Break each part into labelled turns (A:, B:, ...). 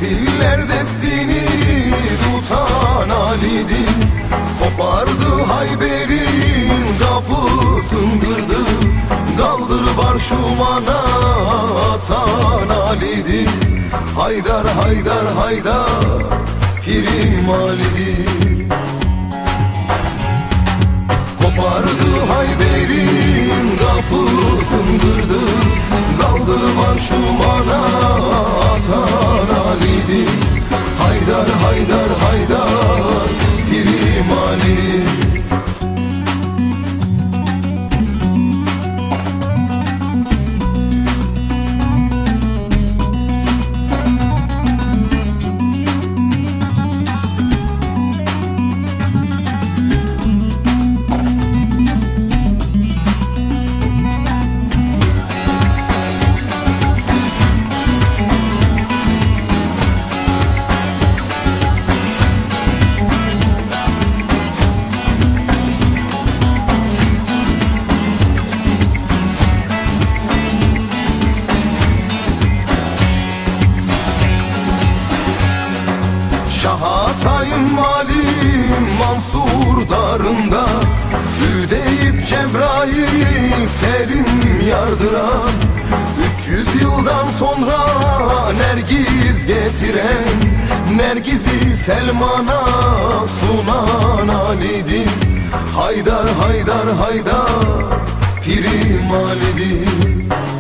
A: Filler destini tutan Ali'dir. Kopardı Hayber'in kapısını kırdı. Kaldırıp arşumana atan Ali'dir. Haydar Haydar Haydar Pirim Ali'dir. Kopardı Hayber'in kapısını kırdı. Kaldırıp arşumana atan Ali'dir. Haydar Haydar Haydar Pirim Ali. Şahatayım Malim Mansur darında, Üdeyip Cebrail serim yardıran, 300 yıldan sonra Nergiz getiren, Nergiz'i Selman'a sunan Ali'dir. Haydar Haydar Haydar Pirim Ali'dir.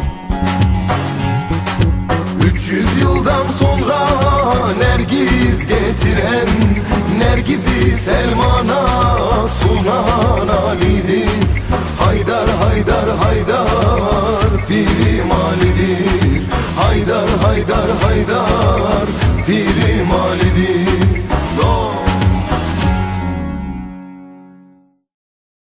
A: 300 yıldan sonra Nergiz getiren, Nergiz'i Selman'a sunan Ali'dir.